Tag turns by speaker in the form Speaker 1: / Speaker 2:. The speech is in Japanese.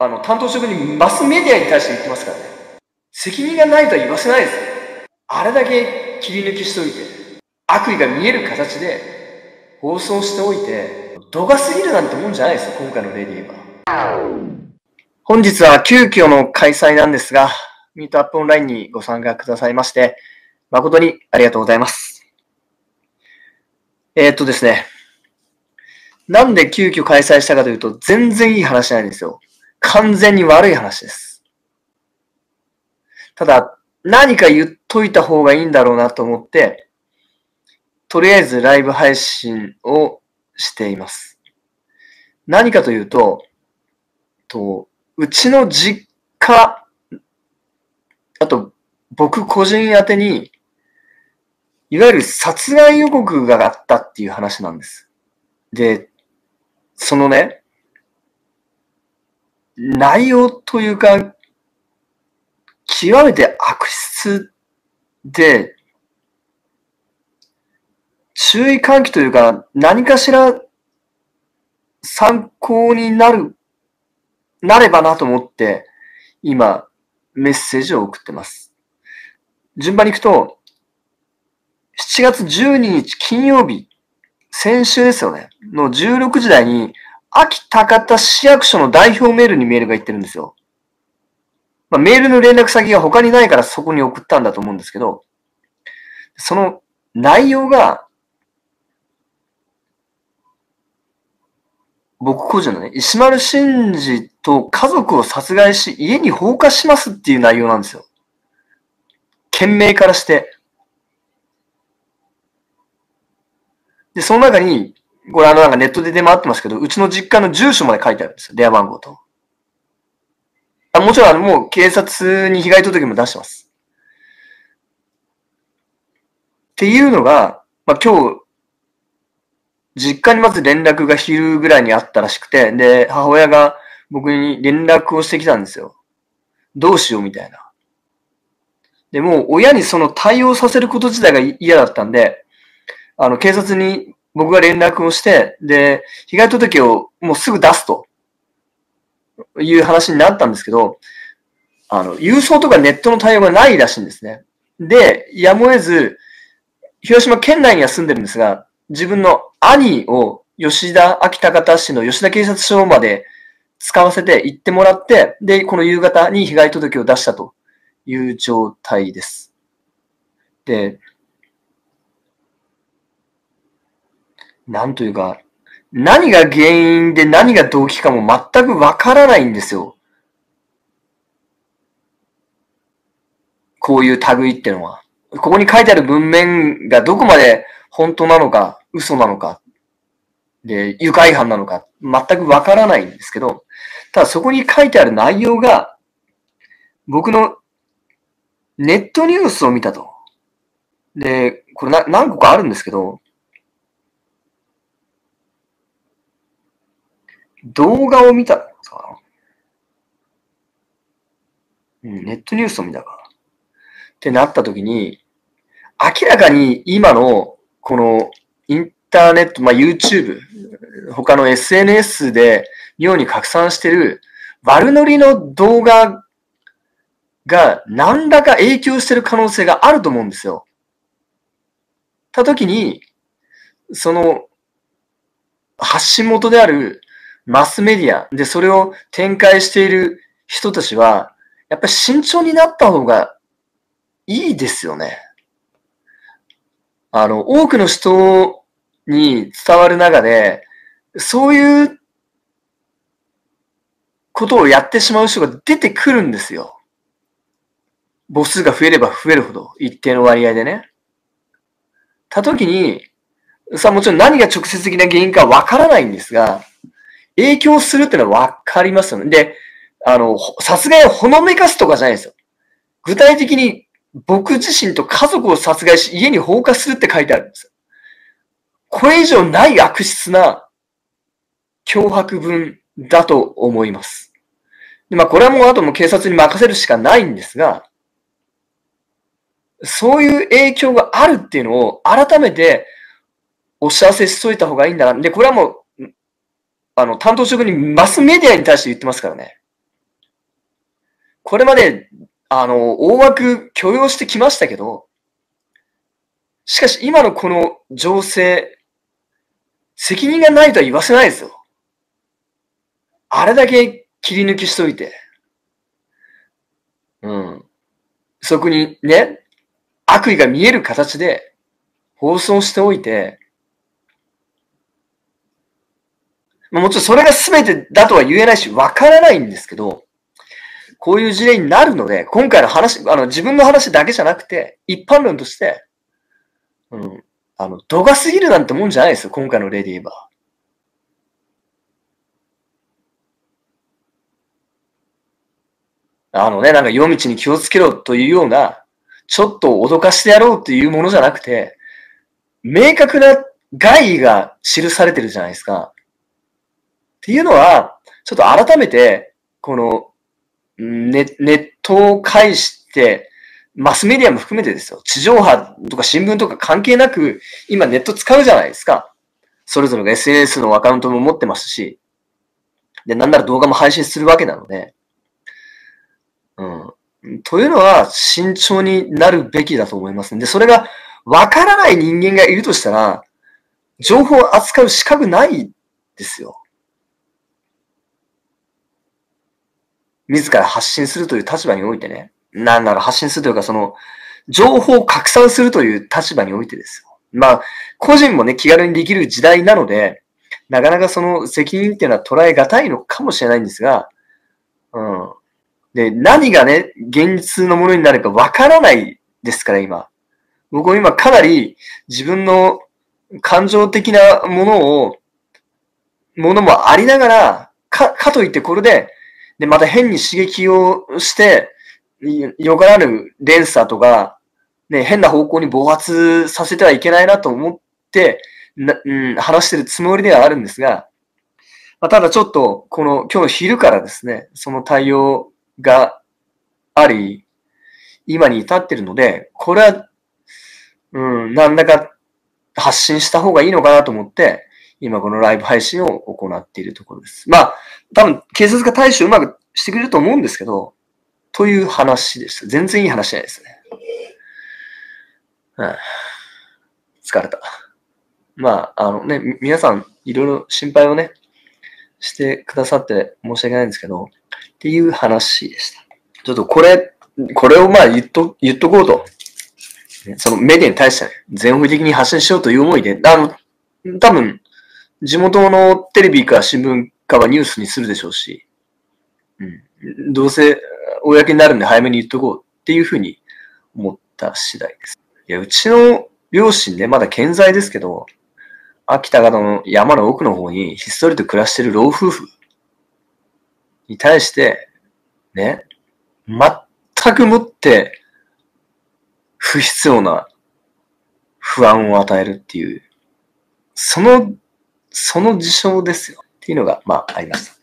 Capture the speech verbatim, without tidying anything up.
Speaker 1: あの、担当職にマスメディアに対して言ってますからね。責任がないとは言わせないですよ。あれだけ切り抜きしておいて、悪意が見える形で放送しておいて、度が過ぎるなんてもんじゃないですよ、今回の例で言えば。本日は急遽の開催なんですが、ミートアップオンラインにご参加くださいまして、誠にありがとうございます。えー、っとですね、なんで急遽開催したかというと、全然いい話じゃないんですよ。完全に悪い話です。ただ、何か言っといた方がいいんだろうなと思って、とりあえずライブ配信をしています。何かというと、とうちの実家、あと僕個人宛てに、いわゆる殺害予告があったっていう話なんです。で、そのね、内容というか、極めて悪質で、注意喚起というか、何かしら参考になる、なればなと思って、今、メッセージを送ってます。順番に行くと、しちがつじゅうににち金曜日、先週ですよね、のじゅうろくじ台に、安芸高田市役所の代表メールにメールが行ってるんですよ。まあ、メールの連絡先が他にないからそこに送ったんだと思うんですけど、その内容が、僕個人のね、石丸伸二と家族を殺害し家に放火しますっていう内容なんですよ。件名からして。で、その中に、これあのなんかネットで出回ってますけど、うちの実家の住所まで書いてあるんですよ。電話番号と。あ、もちろんあのもう警察に被害届も出してます。っていうのが、まあ今日、実家にまず連絡が昼ぐらいにあったらしくて、で、母親が僕に連絡をしてきたんですよ。どうしようみたいな。で、もう親にその対応させること自体が嫌だったんで、あの、警察に僕が連絡をして、で、被害届をもうすぐ出すという話になったんですけど、あの、郵送とかネットの対応がないらしいんですね。で、やむを得ず、広島県内には住んでるんですが、自分の兄を吉田、安芸高田市の吉田警察署まで使わせて行ってもらって、で、この夕方に被害届を出したという状態です。で、なんというか、何が原因で何が動機かも全くわからないんですよ。こういう類ってのは。ここに書いてある文面がどこまで本当なのか、嘘なのか、で、愉快犯なのか、全くわからないんですけど、ただそこに書いてある内容が、僕のネットニュースを見たと。で、これな何個かあるんですけど、動画を見たんですかな、うん、ネットニュースを見たか。ってなった時に、明らかに今の、この、インターネット、まあ、YouTube、他の エスエヌエス で妙に拡散してる悪ノリの動画が何らか影響してる可能性があると思うんですよ。た時に、その、発信元であるマスメディアでそれを展開している人たちは、やっぱり慎重になった方がいいですよね。あの、多くの人に伝わる中で、そういうことをやってしまう人が出てくるんですよ。母数が増えれば増えるほど、一定の割合でね。たときに、さあもちろん何が直接的な原因かわからないんですが、影響するってのはわかりますよね。で、あの、殺害をほのめかすとかじゃないですよ。具体的に僕自身と家族を殺害し家に放火するって書いてあるんですよ。これ以上ない悪質な脅迫文だと思います。で、まあこれはもうあとも警察に任せるしかないんですが、そういう影響があるっていうのを改めてお知らせしといた方がいいんだな。で、これはもう、あの、担当職にマスメディアに対して言ってますからね。 これまで、あの、大枠許容してきましたけど、しかし今のこの情勢、責任がないとは言わせないですよ。あれだけ切り抜きしといて。うん。そこにね、悪意が見える形で放送しておいて、もちろんそれが全てだとは言えないし、わからないんですけど、こういう事例になるので、今回の話、あの、自分の話だけじゃなくて、一般論として、うん、あの、度が過ぎるなんてもんじゃないですよ、今回の例で言えば。あのね、なんか夜道に気をつけろというような、ちょっと脅かしてやろうというものじゃなくて、明確な害が記されてるじゃないですか。っていうのは、ちょっと改めて、この、ネネットを介して、マスメディアも含めてですよ。地上波とか新聞とか関係なく、今ネット使うじゃないですか。それぞれが エスエヌエス のアカウントも持ってますし、で、なんなら動画も配信するわけなので、うん。というのは、慎重になるべきだと思います。で、それが、わからない人間がいるとしたら、情報を扱う資格ないですよ。自ら発信するという立場においてね。なんなら発信するというか、その、情報を拡散するという立場においてですよ。まあ、個人もね、気軽にできる時代なので、なかなかその責任っていうのは捉えがたいのかもしれないんですが、うん。で、何がね、現実のものになるかわからないですから、今。僕も今かなり自分の感情的なものを、ものもありながら、か、かといってこれで、で、また変に刺激をして、よからぬ連鎖とか、ね、変な方向に暴発させてはいけないなと思って、なうん、話してるつもりではあるんですが、まあ、ただちょっと、この今日の昼からですね、その対応があり、今に至ってるので、これは、うん、なんだか発信した方がいいのかなと思って、今このライブ配信を行っているところです。まあ、多分警察が対処うまくしてくれると思うんですけど、という話でした。全然いい話じゃないですね。うん、疲れた。まあ、あのね、皆さんいろいろ心配をね、してくださって申し訳ないんですけど、っていう話でした。ちょっとこれ、これをまあ言っと、言っとこうと。そのメディアに対してね、全方位的に発信しようという思いで、あの、多分、地元のテレビか新聞かはニュースにするでしょうし、うん、どうせ公になるんで早めに言っとこうっていうふうに思った次第です。いや、うちの両親ね、まだ健在ですけど、秋田方の山の奥の方にひっそりと暮らしている老夫婦に対して、ね、全くもって不必要な不安を与えるっていう、その、その事象ですよ。っていうのが、まあ、ありました。